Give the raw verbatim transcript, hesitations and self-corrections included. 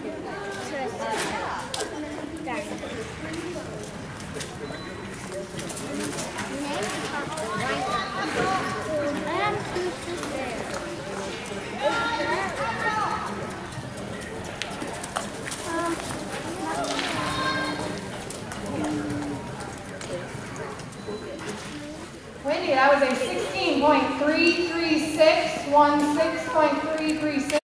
Wendy, that was a sixteen point three three six, one six point three three six.